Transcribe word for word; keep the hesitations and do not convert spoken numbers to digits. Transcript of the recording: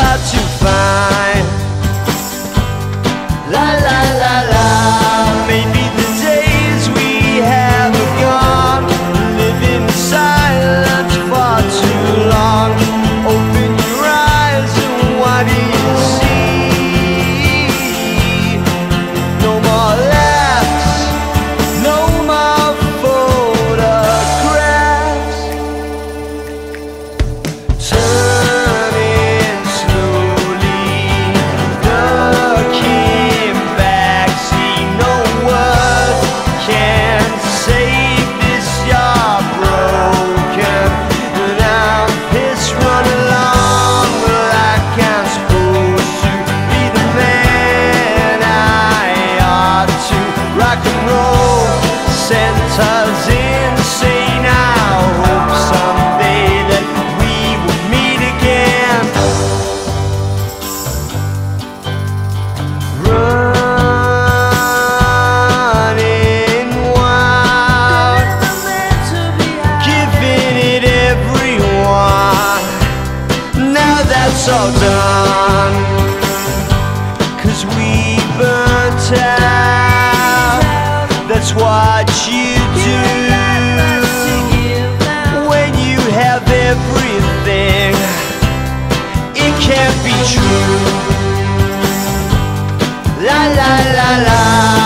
hard to find. La la la la. Maybe the days we have are gone. Living in silence far too long. Open your eyes and what do you see? No more laughs, no more photographs. Turning slowly, looking back. See, no words can save this. You're broken, and I'm pissed. Run along like I'm supposed to be the man I ought to. Rock and roll sent us insane. I hope someday that we will meet again. Running wild, giving it everyone. Now that's all done, 'cause we burnt out. That's what you do when you have everything. It can't be true. La la la la.